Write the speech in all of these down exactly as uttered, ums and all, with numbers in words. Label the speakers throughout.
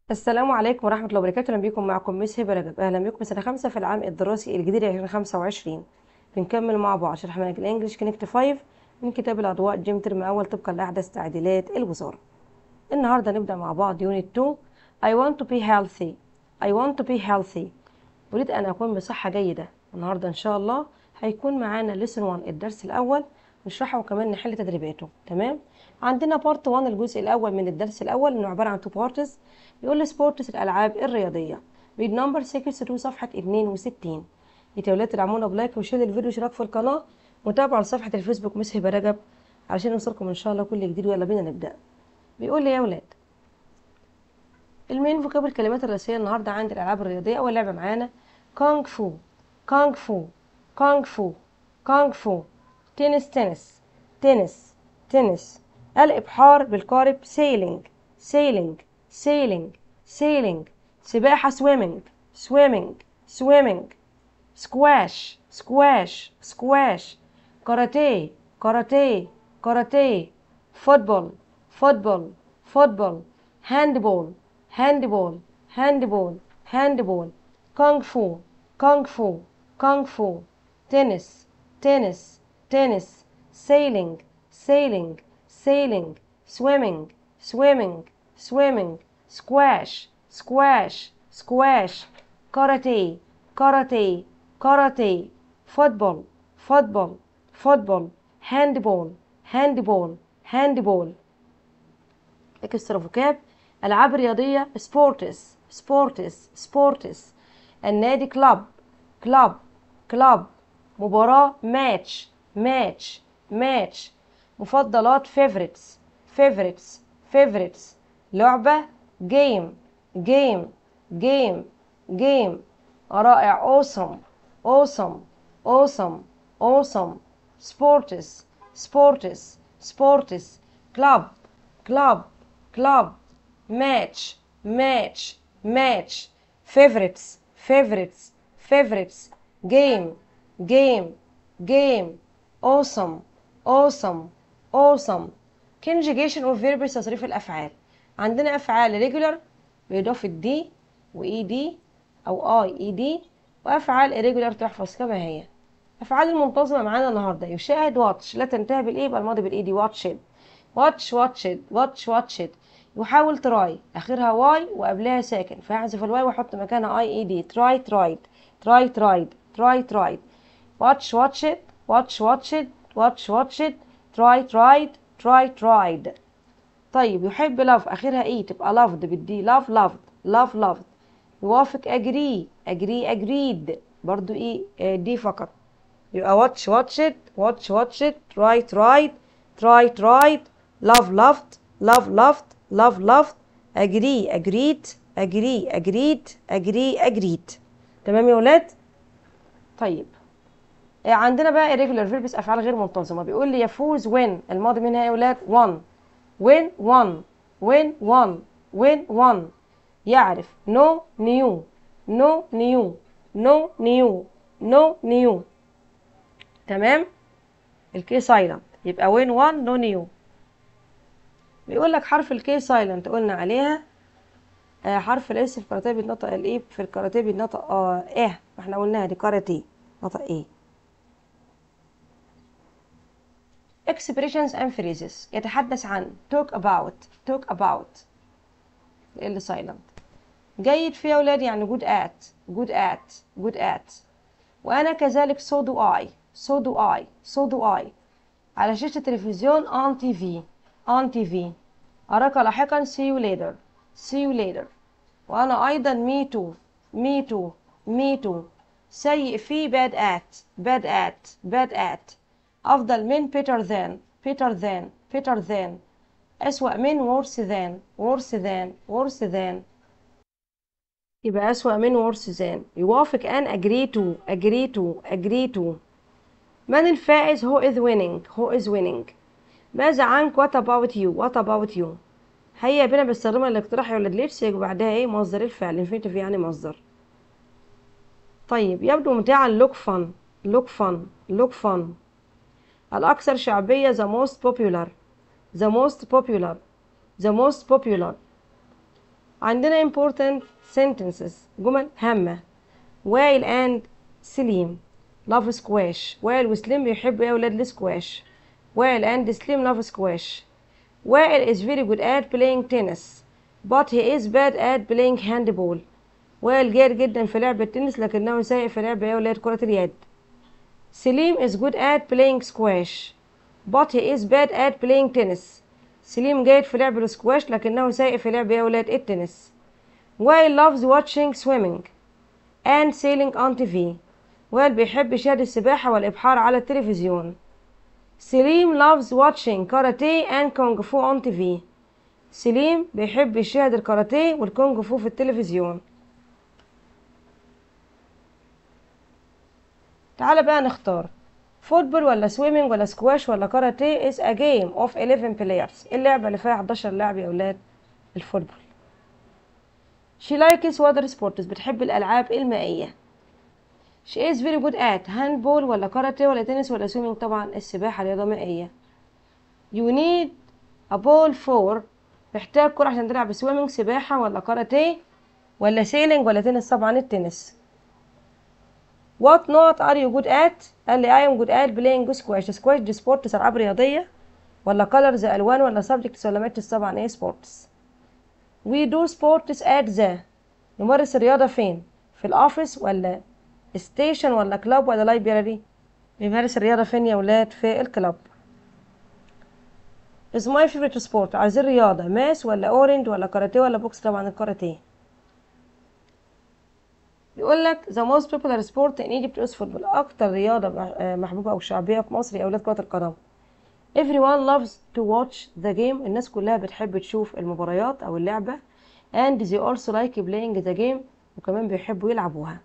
Speaker 1: السلام عليكم ورحمة الله وبركاته. أهلا بكم، معكم ميس هبة رجب. أهلا بكم سنة خمسة في العام الدراسي الجديد ألفين وخمسة وعشرين. بنكمل مع بعض شرح منهج الإنجليش كونكت خمسة من كتاب الأضواء جيم ترم أول طبقا لأحدث تعديلات الوزارة. النهاردة نبدأ مع بعض يونت اتنين. I want to be healthy. I want to be healthy. أريد أن أكون بصحة جيدة. النهاردة إن شاء الله هيكون معانا lesson واحد الدرس الأول، نشرحه وكمان نحل تدريباته. تمام. عندنا بارت واحد الجزء الأول من الدرس الأول إنه عبارة عن تو بارتس. بيقول لي سبورتس الألعاب الرياضية. بيد نمبر ستة وستين صفحة اتنين وستين. يا ولاد تدعمونا بلايك وشير الفيديو واشتراك في القناة وتابعوا على صفحة الفيسبوك ميس هبة رجب علشان يوصلكم إن شاء الله كل جديد. ويلا بينا نبدأ. بيقول لي يا ولاد المين فوكابل الكلمات الرئيسية النهاردة عند الألعاب الرياضية. أول لعبة معانا كونغ فو. كونغ فو كونغ فو كونغ فو. تنس تنس تنس تنس. الإبحار بالقارب سيلينج سيلينج سيلينج سيلينج. سباحة سويمينج سويمينج سويمينج. سكواش سكواش سكواش. كاراتيه كاراتيه كاراتيه. فوتبول فوتبول فوتبول. هاندبول هاندبول هاندبول هاندبول. كونغ فو كونغ فو كونغ فو. تنس تنس تنس. سيلينج سيلينج سيلينج. سويمينج سويمينج سويمينج. سكواش سكواش سكواش. كاراتيه كاراتيه كاراتيه. فوتبول فوتبول فوتبول. هاندبول هاندبول هاندبول. اكسترا فوكاب. العاب رياضيه سبورتس سبورتس سبورتس. النادي كلاب كلاب كلاب. مباراه ماتش ماتش ماتش. مفضلات فيفوريتس فيفوريتس فيفوريتس. لعبه جيم جيم جيم جيم. رائع awesome awesome awesome awesome. sports sports sports. club club club. match match match. favorites favorites favorites. game game game. awesome awesome awesome. conjugation of verbs تصريف الأفعال. عندنا أفعال regular بإضافة دي وإي دي أو اي اي دي، وأفعال irregular تحفظ كما هي. أفعال المنتظمة معانا النهاردة يشاهد واتش لا تنتهي بالإيه يبقى الماضي بالإي دي. واتشد واتش واتشد واتش واتشد. يحاول تراي آخرها واي وقبلها ساكن فهحذف الواي وأحط مكانها اي اي دي. تراي ترايد تراي ترايد تراي ترايد. واتش واتشد واتش واتشد واتش واتشد. تراي ترايد تراي ترايد. طيب يحب لاف آخرها اي تبقى لافد بالدي. لاف لافد لاف لافد. يوافق اجري اجري اجريد برضو ايه دي فقط. يبقى واتش واتشت واتش واتشت. رايت رايد تراي ترايد. لاف لافت لاف لافت لاف لافت. اجري اجريت اجري اجريت اجري اجريت. تمام يا ولاد. طيب عندنا بقى irregular verbs افعال غير منتظمه. بيقول لي يفوز وين الماضي منها يا ولاد won. win won win won win won. يعرف no new no new no new no new. تمام. الكي سايلنت يبقى وين وان نو نيو. بيقول لك حرف الكي سايلنت قلنا عليها آه حرف الاس في الكاراتيه بيتنطق الايه في الكاراتيه بيتنطق اه ايه ما احنا قلناها دي كاراتيه نطق ايه. expressions and phrases يتحدث عن talk about talk about ال silent. جيد فيه يا ولاد يعني good at good at good at. وأنا كذلك so do I so do I so do I. على شاشة التلفزيون on تي في on تي في. أراك لاحقا see you later see you later. وأنا أيضا me too me too me too. سيء فيه bad at bad at bad at. أفضل من better than better than better than. أسوأ من worse than worse than worse than. يبقى أسوأ من worse than. يوافق أن agree to agree to agree to. من الفائز who is winning who is winning. ماذا عنك what about you what about you. هيا بنا باستخدام الاقتراح يا ولاد ليتس يجي بعدها ايه مصدر الفعل infinitive يعني مصدر. طيب يبدو ممتعا look fun look fun look fun. الأكثر شعبية the most popular the most popular the most popular. عندنا important sentences جمل هامة. وائل and سليم love squash. وائل وسليم بيحبوا ايه يا ولاد السكواش. وائل and سليم love squash. وائل is very good at playing tennis but he is bad at playing handball. وائل جيد جدا في لعب التنس لكنه سيء في لعب ايه يا ولاد كرة اليد. سليم is good at playing squash but he is bad at playing tennis. سليم جيد في لعب السكواش لكنه سيء في لعب يا ولاد التنس. وائل loves watching swimming and sailing on تي في. وائل بيحب يشاهد السباحة والإبحار على التلفزيون. سليم loves watching karate and kung fu on تي في. سليم بيحب يشاهد الكاراتيه والكونغ فو في التلفزيون. تعال بقى نختار فوتبول ولا سويمنج ولا سكواش ولا كاراتيه. is a game of eleven players. اللعبة اللي فيها حداشر لاعب يا أولاد الفوتبول. she likes water sports. بتحب الألعاب المائية. she is very good at handball ولا كاراتيه ولا تنس ولا سويمنج. طبعا السباحة رياضة مائية. you need a ball for. محتاج كرة عشان تلعب سويمنج سباحة ولا كاراتيه ولا سيلينج ولا تنس. طبعا التنس. what not are you good at. قال لي I am good at playing squash. squash دي سبورتس ألعاب رياضية ولا colors ألوان ولا subjects ولا matches. طبعا ايه سبورتس. we do sports at the. نمارس الرياضة فين؟ في الأوفيس ولا ستيشن ولا كلاب ولا لايبراري. بيمارس الرياضة فين يا ولاد؟ في الكلاب. is my favorite sport. عايزين رياضة ماس ولا اورنج ولا كاراتيه ولا بوكس. طبعا الكاراتيه. بيقول لك the most popular sport in Egypt is football. أكتر رياضة محبوبة أو شعبية في مصر يا أولاد كرة القدم. everyone loves to watch the game. الناس كلها بتحب تشوف المباريات أو اللعبة. and they also like playing the game. وكمان بيحبوا يلعبوها.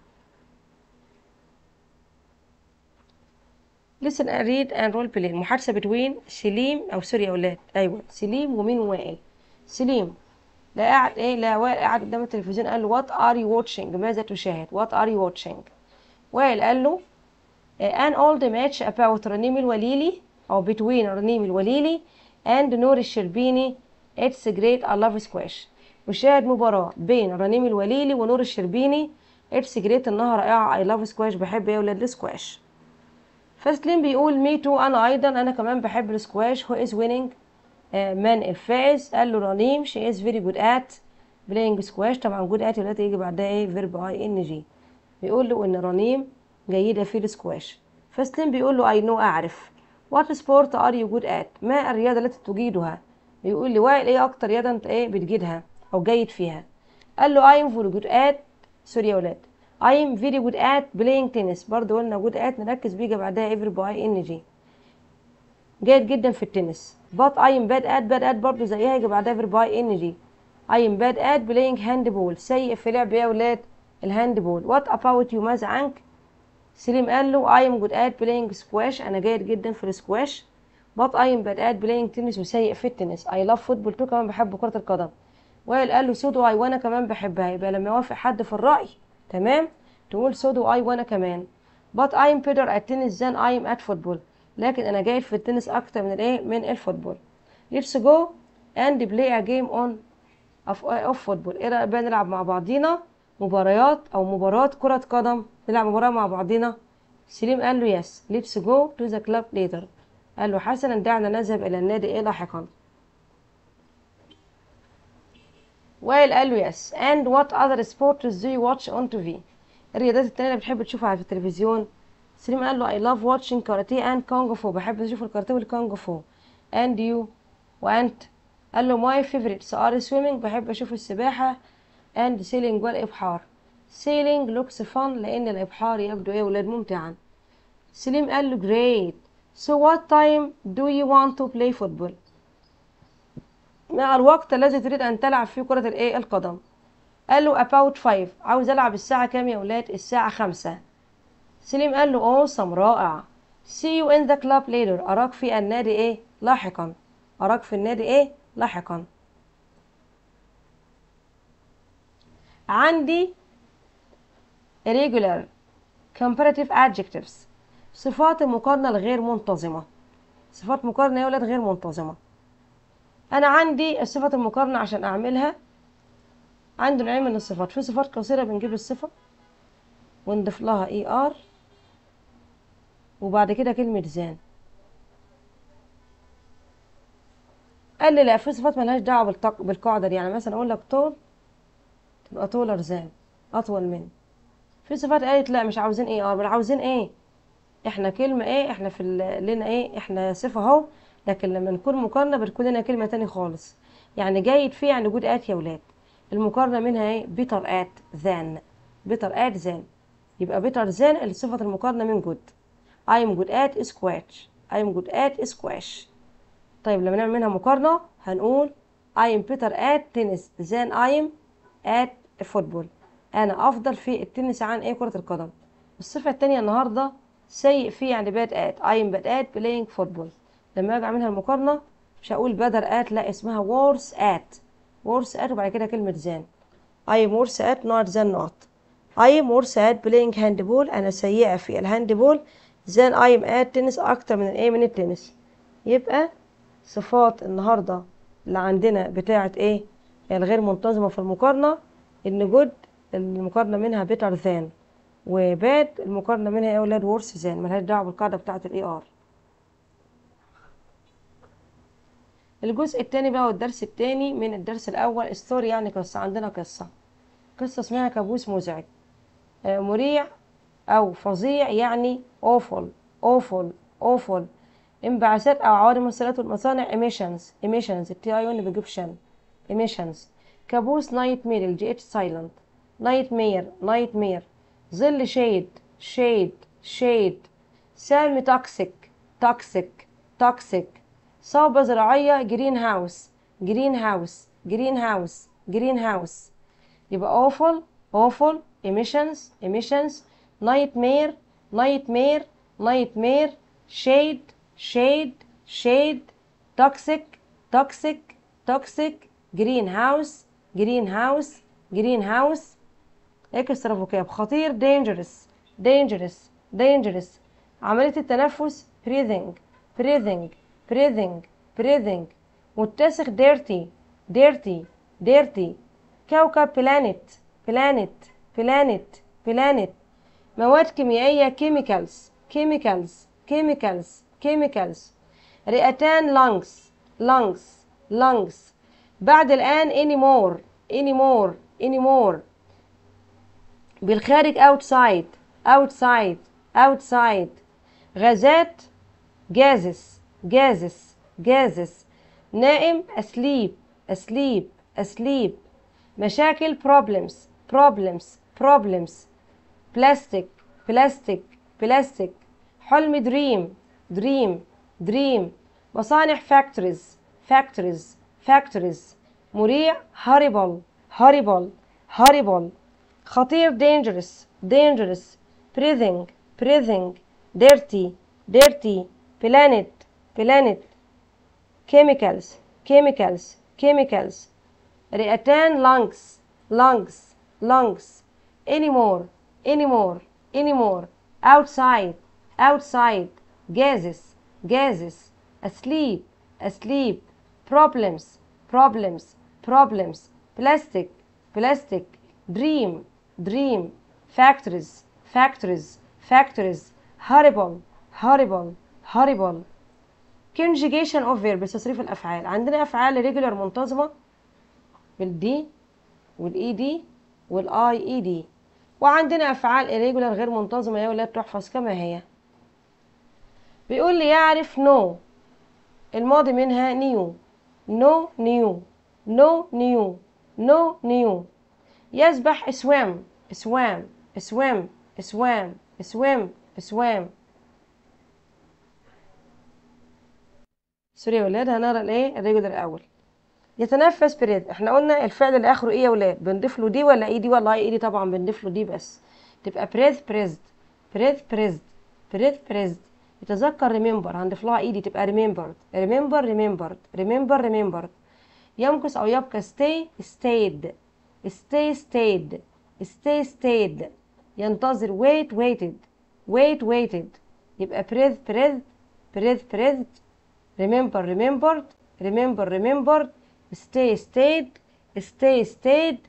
Speaker 1: listen and read and role play. محادثة between سليم أو سوري يا أولاد أيوة سليم ومين وائل. سليم لا قاعد ايه لا وائل قاعد قدام التلفزيون قال له وات ار يو واتشينج. ماذا تشاهد؟ وات ار يو واتشينج. وائل قال له an old match about رنيم الوليلي او between رنيم الوليلي and نور الشربيني. it's great I love squash. وشاهد مباراة بين رنيم الوليلي ونور الشربيني. it's great انها رائعة I love squash. بحب ايه يا ولاد السكواش. فسليم بيقول مي تو انا ايضا انا كمان بحب السكواش. who is winning. من الفائز. قال له رنيم she is very good at playing squash. طبعا good at دلوقتي يجي بعدها ايه verb ing. بيقول له ان رنيم جيدة في السكواش. فسليم بيقول له I know أعرف. what sport are you good at. ما الرياضة التي تجيدها. بيقول لي وائل ايه اكتر رياضة انت ايه بتجيدها او جيد فيها. قال له I am very good at. سوري يا ولاد I am very good at playing tennis. برضه قلنا good at نركز بيجي بعدها ايه verb ing. جيد جدا في التنس. but I am bad at. bad at برضه زيها يجي بعدها verb ing. I am bad at playing handball. سيء في لعب يا ولاد الهاندبول. what about you. ماذا عنك. سليم قال له I am good at playing squash. أنا جيد جدا في السكواش. but I am bad at playing tennis. وسيء في التنس. I love football too. كمان بحب كرة القدم. وائل قال له so do I. وأنا كمان بحبها. يبقى لما يوافق حد في الرأي تمام تقول so do I. وأنا كمان. but I am better at tennis than I am at football. لكن أنا جيد في التنس أكتر من الإيه من الفوتبول. let's go and play a game on of, of football. إيه رأيك بقى نلعب مع بعضينا مباريات أو مباراة كرة قدم. نلعب مباراة مع بعضينا. سليم قال له yes let's go to the club later. قال له حسنا دعنا نذهب إلى النادي إيه لاحقا. وائل قال له yes and what other sports do you watch on تي في. الرياضات التانية اللي بتحب تشوفها في التلفزيون. سليم قال له I love watching karate and kung fu. بحب اشوف الكاراتيه والكونغ فو. and you. وانت. قال له my favorites are swimming. بحب اشوف السباحة and sailing والابحار. sailing looks fun لان الابحار يبدو ايه ولاد ممتعا. سليم قال له great so what time do you want to play football. ما الوقت الذي تريد ان تلعب فيه كرة الايه القدم. قال له about five. عاوز العب الساعة كام يا ولاد. الساعة خمسة. سليم قال له اوه سم رائع. see you in the club later. أراك في النادي ايه لاحقا. أراك في النادي ايه لاحقا. عندي irregular comparative adjectives. صفات المقارنة الغير منتظمة. صفات مقارنة يا ولاد غير منتظمة. أنا عندي صفة المقارنة عشان أعملها عنده نوعين من الصفات، في صفات قصيرة بنجيب الصفة ونضيف لها اي ار وبعد كده كلمة ذان. قال لي لا، في صفات ملهاش دعوة بالتق... بالقاعدة دي، يعني مثلا اقول لك طول تبقى طولر ذان، اطول من. في صفات قالت لا مش عاوزين اي ار، بل عاوزين ايه، احنا كلمة ايه، احنا في ال... لنا ايه، احنا صفة اهو، لكن لما نكون مقارنة بتكون لنا كلمة تاني خالص. يعني جيد فيه يعني جود ات يا ولاد، المقارنة منها ايه، بيتر ات ذان، بيتر ات ذان، يبقى بيتر ذان الصفة المقارنة من جود. I'm good at squash I'm good at squash. طيب لما نعمل منها مقارنة هنقول I'm better at tennis than I'm at football. أنا أفضل في التنس عن إيه، كرة القدم. الصفة التانية النهاردة سيء فيه يعني bad at I'm bad at playing football. لما أجي أعملها المقارنة مش هقول better at، لا اسمها worse at worse at وبعد كده كلمة than. I'm worse at not than not. I'm worse at playing handball. أنا سيئة في الهاندبول than I'm at tennis، أكتر من الإيه، من التنس. يبقى صفات النهاردة اللي عندنا بتاعة ايه الغير منتظمة في المقارنة، ان جود المقارنة منها better than، وباد المقارنة منها يا اولاد worse than، ملهاش دعوة بالقاعدة بتاعة الاي ار. الجزء التاني بقى والدرس التاني من الدرس الاول ستوري، يعني قصة. عندنا قصة قصة اسمها كابوس مزعج. آه مريع او فظيع يعني awful awful awful. انبعاثات او عوادم المرسلات والمصانع emissions emissions التي اي ان بيجيب شن emissions. كابوس نايت مير الجي اتش سايلنت، نايت مير نايت مير. ظل شيد شيد شيد. سام توكسيك توكسيك توكسيك. صوبة زراعية جرين هاوس جرين هاوس جرين هاوس جرين هاوس. يبقى awful awful emissions emissions nightmare nightmare nightmare shade shade shade toxic toxic toxic greenhouse greenhouse greenhouse. اكسترا فوكاب خطير dangerous dangerous dangerous. عملية التنفس breathing breathing breathing breathing. متسخ dirty dirty dirty. كوكب planet planet planet planet. مواد كيميائية chemicals chemicals chemicals chemicals. رئتان lungs lungs lungs. بعد الآن anymore anymore anymore. بالخارج outside outside outside. غازات gases gases gases. نائم asleep asleep asleep. مشاكل problems problems problems. plastic plastic plastic. حلم dream dream dream. مصانع factories factories factories. مريع horrible horrible horrible. خطير dangerous dangerous. breathing breathing. dirty dirty. planet planet. chemicals chemicals chemicals. رئتان lungs lungs lungs. anymore anymore anymore. outside outside. gases gases. asleep asleep. problems problems problems. plastic plastic. dream dream. factories factories factories. horrible horrible horrible. conjugation of verb تصريف الافعال. عندنا افعال regular منتظمه بالدي والاي دي والاي اي دي، وعندنا افعال irregular غير منتظمه يا ولاد تحفظ كما هي. بيقول لي يعرف نو الماضي منها نيو نو نيو نو نيو نو نيو. يسبح swim swim swim swim swim swim. سوري يا ولاد هنقرا الايه الريجولر الاول. يتنفس بريد، احنا قلنا الفعل اللي اخره ايه يا ولاد بنضيف له دي ولا اي دي ولا اي دي؟ طبعا بنضيف له دي بس تبقى بريز بريزد بريز بريزد بريز بريزد. يتذكر ريمبر هنضيف لها اي دي تبقى ريمبرد ريمبر ريمبرد ريمبر ريمبرد. يمكث او يبقى stay stayed stay stayed stay stayed. ينتظر wait waited wait waited. يبقى breathe breathed breathe breathed. remember remembered remember remembered. stay stayed stay stayed.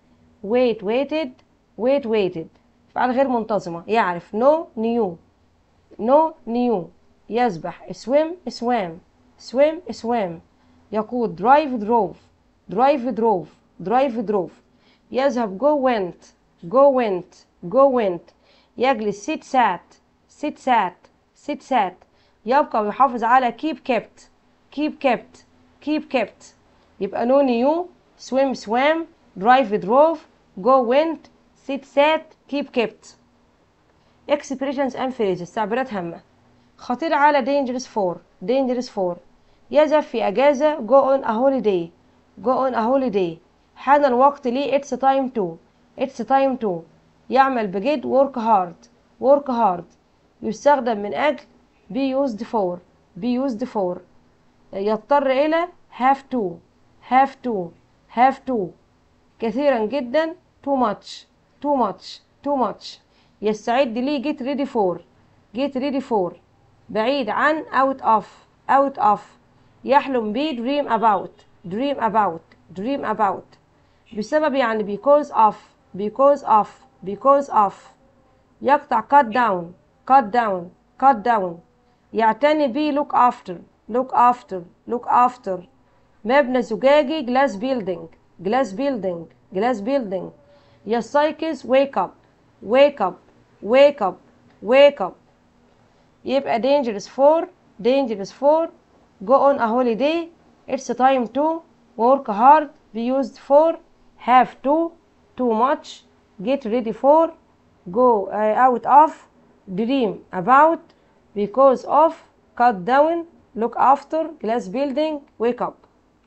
Speaker 1: wait waited wait waited. أفعال غير منتظمة. يعرف know knew know knew. يسبح swim swam swim swam. يقود drive drove drive drove drive drove. يذهب go went go went go went. يجلس sit sat sit sat sit sat. يبقى ويحافظ على keep kept keep kept keep kept. يبقى know knew swim swam drive drove go went sit sat keep kept. expressions and phrases تعبيرات هامة. خطير على dangerous for dangerous for. يذهب في أجازة go on a holiday go on a holiday. حان الوقت لي it's time to it's time to. يعمل بجد work hard work hard. يستخدم من أجل be used for be used for. يضطر إلى have to have to have to. كثيرا جدا too much too much too much. يستعد لي get ready for get ready for. بعيد عن out of out of. يحلم بي dream about dream about dream about. بسبب يعني because of because of because of. يقطع cut down cut down cut down. يعتني بي look after look after look after. مبنى زجاجي glass building glass building glass building. يستيقظ wake up wake up wake up wake up. يبقى dangerous for dangerous for go on a holiday it's time to work hard be used for have to too much get ready for go uh, out of dream about because of cut down look after glass building wake up.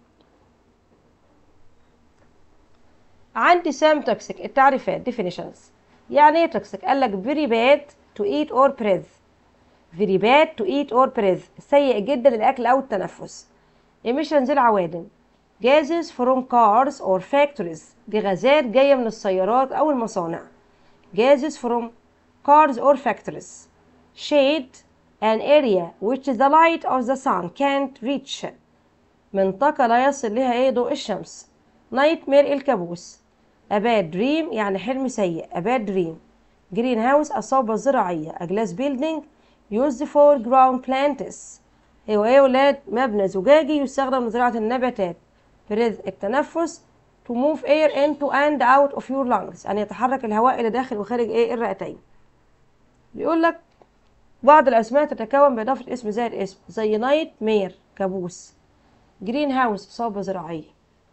Speaker 1: عندي سام توكسيك. التعريفات definitions. يعني ايه توكسيك؟ قال لك very bad to eat or breathe very bad to eat or breathe. سيء جدا للأكل أو التنفس. emissions العوادم. gases from cars or factories. دي غازات جاية من السيارات أو المصانع. gases from cars or factories. shade an area which the light of the sun can't reach. منطقة لا يصل لها ايه ضوء الشمس. nightmare الكابوس. a bad dream يعني حلم سيء a bad dream. greenhouse الصوبة الزراعية. a glass building used for ground plants. هو ايه ولاد؟ مبنى زجاجي يستخدم لزراعة النباتات. breathe التنفس to move air into and out of your lungs. أن يتحرك الهواء إلى داخل وخارج ايه الرئتين. بيقول لك بعض الأسماء تتكون بإضافة اسم زائد اسم زي نايت مير كابوس جرين هاوس صوبة زراعية.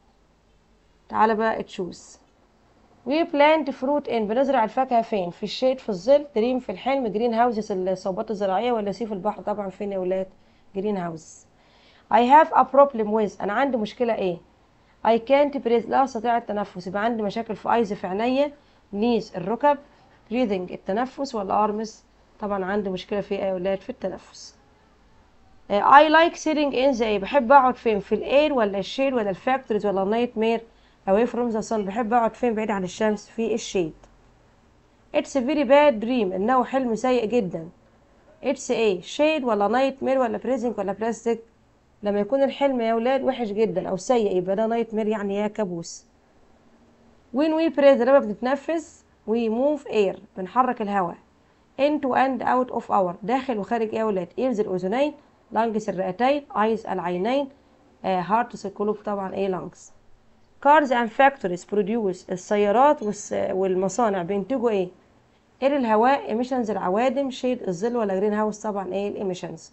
Speaker 1: تعالى بقى تشوز. we plant fruit in بنزرع الفاكهة فين؟ في الشيد في الظل. دريم في الحلم. جرين هاوسز الصوبات الزراعية. ولا سي في البحر؟ طبعا فين يا ولاد؟ جرين هاوس. I have a problem with أنا عندي مشكلة ايه؟ I can't breathe لا أستطيع التنفس. يبقى عندي مشاكل في eyes في عينيا. knees الركب. breathing التنفس. ولا arms طبعا عندي مشكلة في ايه يا ولاد؟ في التنفس. uh, I like sitting in the بحب أقعد فين؟ في الاير ولا الشيد ولا الفاكتوريز ولا النايت مير away from the sun. بحب أقعد فين؟ بعيد عن الشمس في الشيد. It's a very bad dream إنه حلم سيء جدا. It's a shade ولا نايت مير ولا بريزنج ولا بلاستيك. لما يكون الحلم يا ولاد وحش جدا أو سيء يبقى ده نايت مير يعني يا كابوس. When we breathe لما بنتنفس we move air بنحرك الهواء into and out of our داخل وخارج يا ولاد. ears الأذنين lungs الرئتين eyes العينين uh, heart القلوب طبعا ايه lungs. cars and factories produce السيارات والمصانع بينتجوا ايه؟ air الهواء emissions العوادم shade الظل ولا green house طبعا ايه الايميشنز.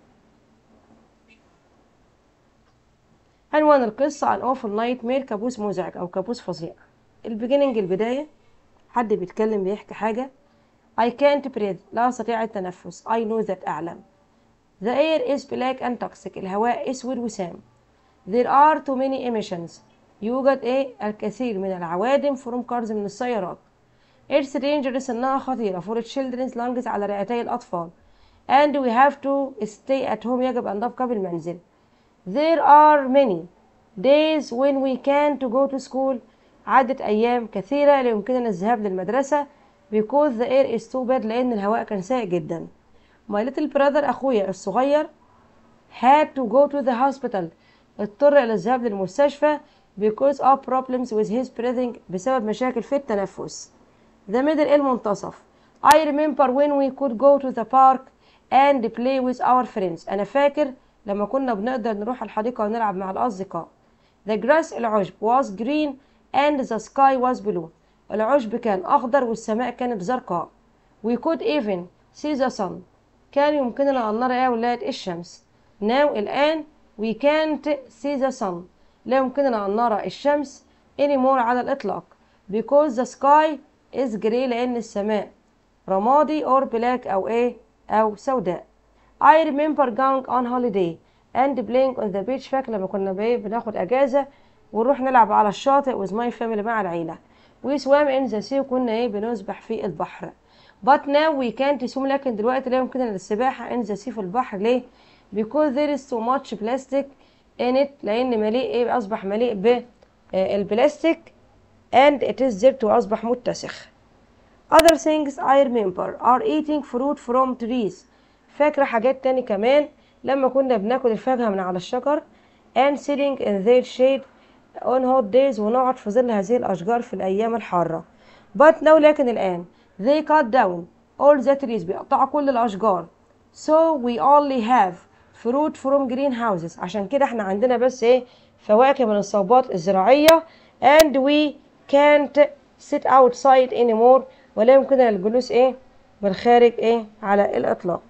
Speaker 1: عنوان القصة an awful nightmare كابوس مزعج أو كابوس فظيع. البيجيننج البداية حد بيتكلم بيحكي حاجة. I can't breathe لا أستطيع التنفس. I know that أعلم. The air is black and toxic الهواء أسود وسام. There are too many emissions يوجد ايه الكثير من العوادم from cars من السيارات. It's dangerous إنها خطيرة for children's lungs على رئتي الأطفال. And we have to stay at home يجب أن نبقى بالمنزل. There are many days when we can't go to school عدة أيام كثيرة لا يمكننا الذهاب للمدرسة because the air is too bad لأن الهواء كان سيء جدا. My little brother أخويا الصغير had to go to the hospital اضطر إلى الذهاب للمستشفى because of problems with his breathing بسبب مشاكل في التنفس. the middle المنتصف. I remember when we could go to the park and play with our friends. أنا فاكر لما كنا بنقدر نروح الحديقة ونلعب مع الأصدقاء. the grass العشب was green and the sky was blue. العشب كان أخضر والسماء كانت زرقاء. we could even see the sun. كان يمكننا أن نرى يا أولاد الشمس. now الآن we can't see the sun. لا يمكننا أن نرى الشمس anymore على الإطلاق because the sky is gray لأن السماء رمادي or black أو إيه أو سوداء. I remember going on holiday and playing on the beach. فاكر لما كنا بناخد أجازة ونروح نلعب على الشاطئ with my family مع العيلة. we swam in the sea وكنا إيه بنسبح في البحر. but now we can't swim لكن دلوقتي لا يمكننا السباحة in the sea في البحر. ليه؟ because there is so much plastic in it لأن مليء إيه أصبح مليء بالبلاستيك and it is dirt وأصبح متسخ. other things I remember are eating fruit from trees. فاكرة حاجات تاني كمان لما كنا بناكل الفاكهة من على الشجر and sitting in their shade on hot days ونقعد في ظل هذه الأشجار في الأيام الحارة. but now لكن الآن they cut down all the trees بيقطعوا كل الأشجار so we only have fruit from greenhouses. عشان كده احنا عندنا بس ايه فواكه من الصوبات الزراعية and we can't sit outside anymore ولا يمكننا الجلوس ايه بالخارج ايه على الإطلاق.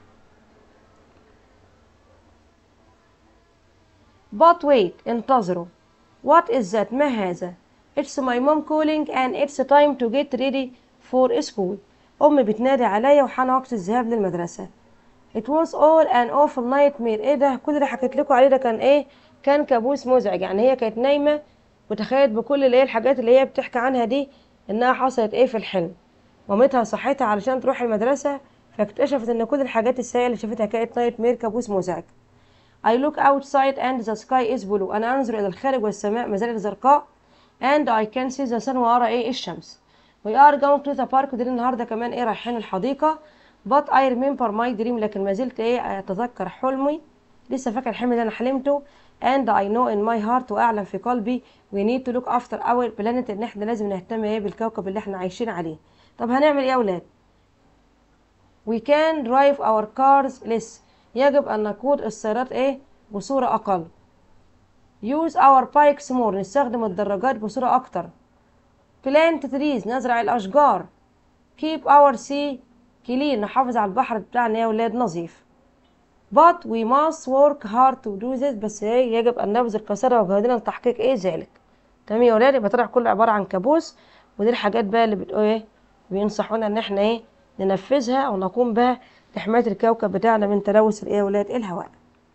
Speaker 1: but wait انتظروا. what is that ما هذا؟ it's my mom calling and it's time to get ready for school. أمي بتنادي عليا وحان وقت الذهاب للمدرسة. it was all an awful nightmare. ايه ده كل اللي حكيت لكم عليه ده كان ايه كان كابوس مزعج. يعني هي كانت نايمة وتخيلت بكل اللي هي الحاجات اللي هي بتحكي عنها دي انها حصلت ايه في الحلم. مامتها صحتها علشان تروح المدرسة فاكتشفت ان كل الحاجات السيئة اللي شافتها كانت نايتمير كابوس مزعج. I look outside and the sky is blue. أنا أنظر إلى الخارج والسماء ما زالت زرقاء and I can see the sun وأرى إيه الشمس. We are going to the park. دي النهاردة كمان إيه رايحين الحديقة. but I remember my dream. لكن ما زلت إيه أتذكر حلمي. لسه فاكر الحلم اللي أنا حلمته and I know in my heart وأعلم في قلبي we need to look after our planet. إن إحنا لازم نهتم إيه بالكوكب اللي إحنا عايشين عليه. طب هنعمل إيه يا أولاد؟ we can drive our cars less. يجب أن نقود السيارات إيه بصورة أقل. use our bikes more. نستخدم الدراجات بصورة أكتر. plant trees. نزرع الأشجار. keep our sea clean. نحافظ على البحر بتاعنا يا ولاد نظيف. but we must work hard to do this. بس إيه يجب أن نبذل قصارى وجهدنا لتحقيق إيه ذلك. تمام يا ولاد. يبقى طلع كله عبارة عن كابوس ودي الحاجات بقى اللي بتقول إيه بينصحونا إن إحنا إيه ننفذها ونقوم بها لحماية الكوكب بتاعنا من تلوث الإيه يا ولاد الهواء.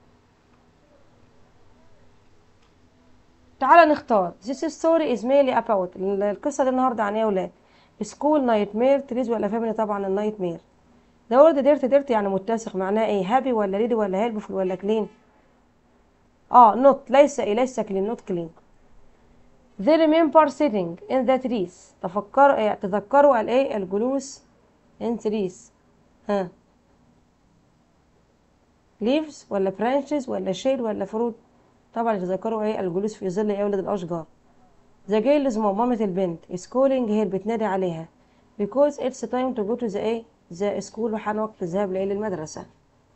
Speaker 1: تعالى نختار. This story is mainly about. القصة دي النهاردة عن ايه يا ولاد؟ school nightmare trees ولا family؟ طبعا النايت مير. ده word ديرت ديرت يعني متسخ. معناه ايه؟ happy ولا ready ولا helpful ولا clean؟ اه not ليس ايه ليس clean not clean. they remember sitting in the trees. تفكروا ايه تذكروا الايه الجلوس in trees. ها leaves ولا branches ولا shade ولا fruit؟ طبعا تذكروا ايه الجلوس في ظل ايه ولد الاشجار. the girl is مامة البنت is calling her بتنادي عليها because it's time to go to the ايه the school وحان وقت الذهاب لايه للمدرسة.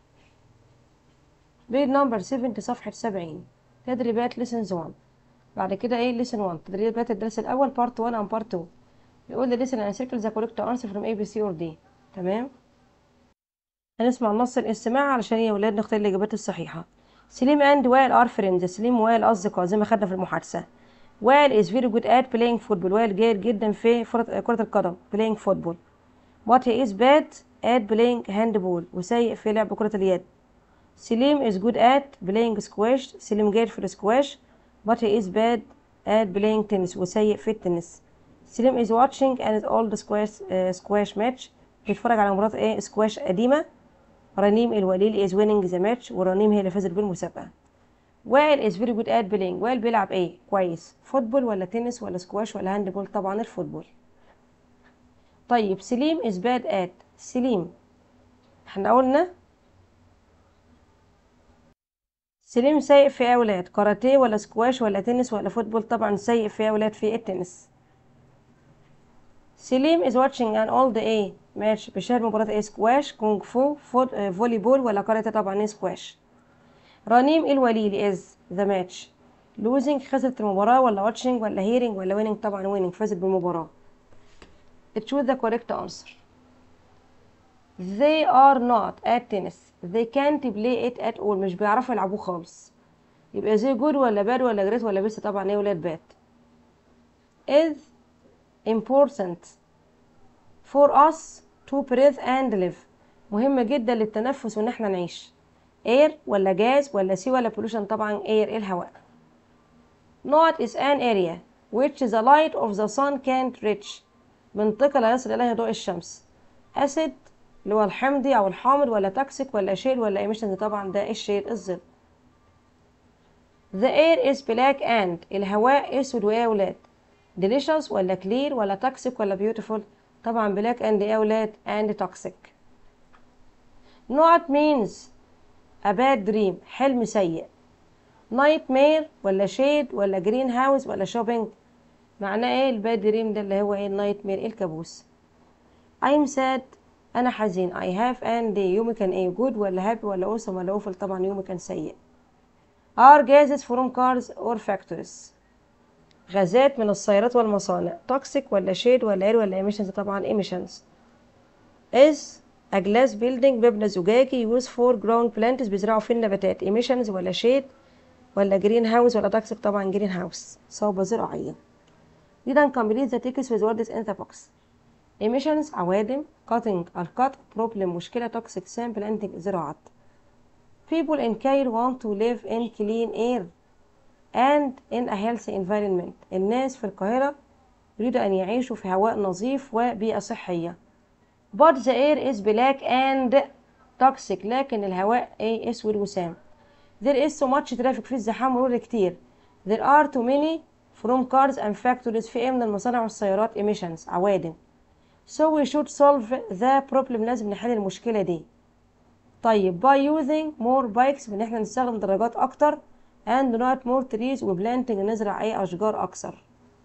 Speaker 1: page number سبعين صفحة سبعين. تدريبات lessons one. بعد كده ايه lesson one تدريبات الدرس الاول part one and part two. يقول لي listen and circle the correct answer from A B C or D. تمام. هنسمع نص الاستماع علشان يا ولاد نختار الاجابات الصحيحة. سليم and وائل are friends. سليم ووائل أصدقاء زي ما خدنا في المحادثة. وائل is very good at playing football. وائل جيد جدا في كرة القدم playing football. but he is bad at playing handball. وسيء في لعب كرة اليد. سليم is good at playing squash. سليم جيد في السكواش but he is bad at playing tennis. وسيء في التنس. سليم is watching an old squash uh, squash match. بيتفرج على مباراة ايه سكواش قديمة. رنيم الوليل is winning the match. ورنيم هي اللي فازت بالمسابقة. وائل is very good at playing. وائل بيلعب ايه كويس فوتبول ولا تنس ولا سكواش ولا هاندبول؟ طبعا الفوتبول. طيب سليم is bad at. سليم احنا قلنا سليم سيء في ايه يا ولاد؟ كاراتيه ولا سكواش ولا تنس ولا فوتبول؟ طبعا سيء في ايه يا ولاد؟ في التنس. سليم is watching an all the a match، بيشاهد مباراة ايه؟ سكواش، كونغ فو، فوت... آه، فولي بول ولا كاراتيه؟ طبعا سكواش. رنيم الوليلي is the match losing، خسرت المباراة ولا watching ولا hearing ولا winning؟ طبعا winning، فازت بالمباراة. choose the correct answer. they are not at tennis، they can't play it at all، مش بيعرفوا يلعبوه خالص. يبقى زي جود ولا باد ولا جريت ولا بيست؟ طبعا ايه ولاد؟ باد. is important for us to breathe and live، مهم جدا للتنفس وان احنا نعيش. air ولا جاز ولا سي ولا pollution؟ طبعا air، الهواء. not is an area which the light of the sun can't reach، منطقة لا يصل إليها ضوء الشمس. acid اللي هو الحمضي أو الحامض ولا toxic ولا shade ولا emission؟ طبعا ده الشيد، الظل. the air is black and، الهواء اسود وايه يا ولاد؟ delicious ولا clear ولا toxic ولا beautiful؟ طبعا black and ايه يا ولاد؟ and toxic. not means a bad dream، حلم سيء. nightmare ولا shade ولا green house ولا shopping؟ معناه ايه الباد دريم ده؟ اللي هو ايه؟ النايت مير، الكابوس. I'm sad، انا حزين. I have and يومي كان ايه؟ good ولا happy ولا awesome ولا awful؟ طبعا يومي كان سيء. are gases from cars or factories، غازات من السيارات والمصانع. toxic ولا shade ولا air ولا emissions؟ طبعا emissions. is a glass building، مبنى زجاجي. use for growing plants، بيزرعوا فيه النباتات. emissions ولا shade ولا green house ولا toxic؟ طبعا green house، صوبة زراعية. didn't complete the text with words in the box. emissions عوادم، cutting القطع، problem مشكلة، toxic sample انتج زراعة. people in Cairo want to live in clean air and in a healthy environment، الناس في القاهرة يريدوا أن يعيشوا في هواء نظيف وبيئة صحية. but the air is black and toxic، لكن الهواء ايه؟ اسود وسام. there is so much traffic، في ازدحام مرور كتير. there are too many from cars and factories، في ايه من المصانع والسيارات؟ emissions عوادم. so we should solve the problem، لازم نحل المشكلة دي. طيب by using more bikes، بان احنا نستخدم دراجات اكتر and not more trees وplanting، نزرع اي اشجار اكثر.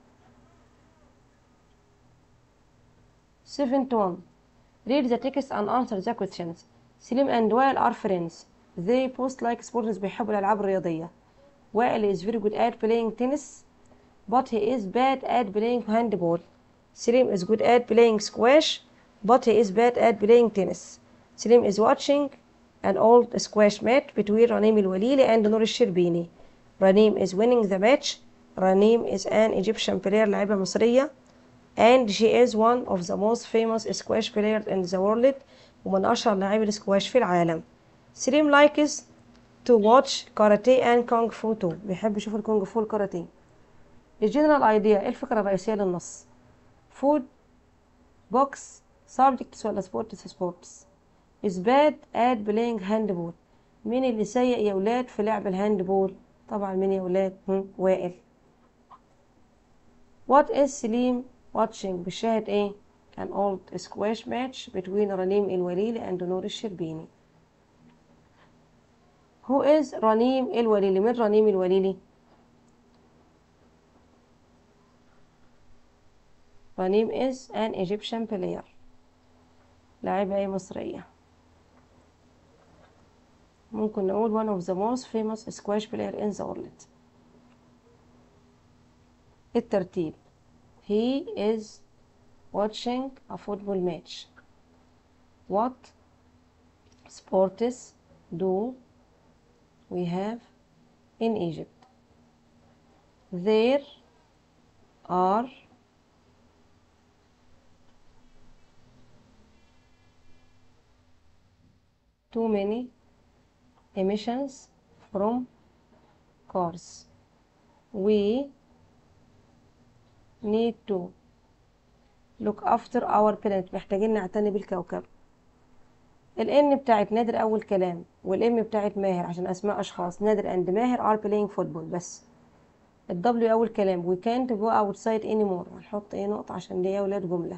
Speaker 1: seventy-one read the text and answer the questions. سليم and وائل are friends. they both like sports، بيحبوا الالعاب الرياضية. وائل is very good at playing tennis but he is bad at playing handball. سليم is good at playing squash but he is bad at playing tennis. سليم is watching an old squash match between رنيم الوليلي and نور الشربيني. رنيم is winning the match. رنيم is an Egyptian player، لاعبة مصرية. and she is one of the most famous squash players in the world، ومن أشهر لاعبي السكواش في العالم. سليم likes to watch karate and kung fu too، بيحب يشوف الكونغ فو والكاراتيه. الجنرال ايديا، ايه الفكرة الرئيسية للنص؟ food، box، subjects ولا sports؟ sports. is bad at playing handball، مين اللي سيء يا ولاد في لعب الهاندبول؟ طبعا مين يا ولاد؟ هم، وائل. what is سليم watching؟ بيشاهد ايه؟ an old squash match between رنيم الوليلي and نور الشربيني. who is رنيم الوليلي؟ من رنيم الوليلي؟ رنيم is an Egyptian player، لاعبة ايه؟ مصرية. ممكن نقول one of the most famous squash player in the world. الترتيب he is watching a football match. what sports do we have in Egypt? there are too many emissions from cars. we need to look after our planet، محتاجين نعتني بالكوكب. الان بتاعت نادر اول كلام، والام بتاعت ماهر عشان اسماء اشخاص. نادر اند ماهر are playing football بس. الدبليو اول كلام we can't go outside anymore، هنحط ايه؟ نقطة عشان دي يا ولاد جملة.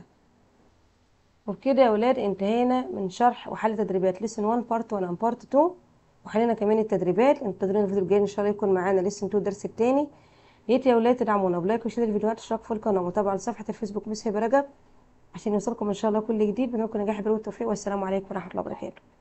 Speaker 1: وبكده يا ولاد انتهينا من شرح وحل تدريبات lesson one part one and part two. وحلينا كمان التدريبات. التدريب الفيديو الجاي ان شاء الله يكون معانا لسن تو الدرس التاني. يا ريت يا ولاد تدعمونا بلايك وشير الفيديوهات، اشتراك في القناه ومتابعه لصفحه الفيسبوك مس هبه رجب عشان يوصلكم ان شاء الله كل جديد. بنقول نجاح بالتوفيق، والسلام عليكم ورحمه الله وبركاته.